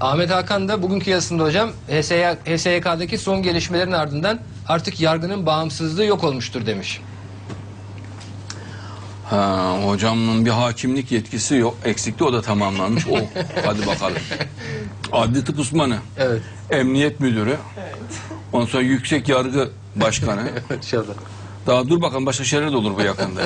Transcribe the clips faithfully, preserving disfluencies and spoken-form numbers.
Ahmet Hakan da bugünkü yazısında hocam H S Y K'daki son gelişmelerin ardından artık yargının bağımsızlığı yok olmuştur demiş. Ha, hocamın bir hakimlik yetkisi yok, eksikti, o da tamamlanmış. Oh, hadi bakalım. Adli tıp uzmanı, Evet. emniyet müdürü, Evet. ondan sonra yüksek yargı başkanı. İnşallah. Daha dur bakalım, başka şeyler de olur bu yakında.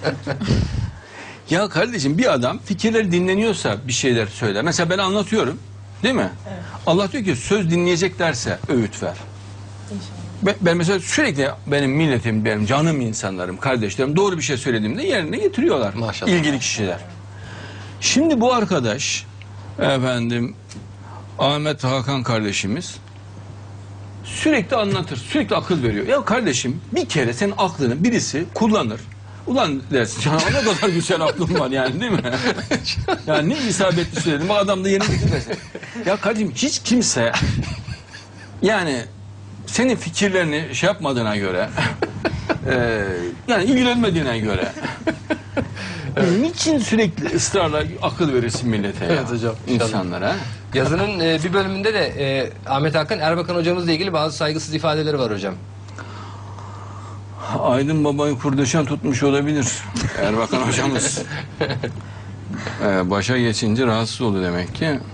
Ya kardeşim, bir adam fikirleri dinleniyorsa bir şeyler söyler. Mesela ben anlatıyorum, değil mi? Evet. Allah diyor ki söz dinleyeceklerse öğüt ver. İnşallah. Ben, ben mesela sürekli benim milletim, benim canım insanlarım, kardeşlerim doğru bir şey söylediğimde yerine getiriyorlar. Maşallah. İlgili kişiler. Şimdi bu arkadaş, efendim, Ahmet Hakan kardeşimiz sürekli anlatır, sürekli akıl veriyor. Ya kardeşim, bir kere senin aklını birisi kullanır. Ulan dersin, canım ne kadar güzel aklım var yani, değil mi? Yani ne isabetli söyledim. Bak adam da yerine getirmesin. Ya kardeşim, hiç kimse yani senin fikirlerini şey yapmadığına göre e, yani ilgilenmediğine göre niçin sürekli ısrarla akıl verirsin millete ya? Evet hocam, inşallah. İnsanlara. Yazının e, bir bölümünde de e, Ahmet Hakan Erbakan hocamızla ilgili bazı saygısız ifadeleri var hocam. Aydın babayı kurdeşen tutmuş olabilir Erbakan hocamız. Ee, başa geçince rahatsız oldu demek ki.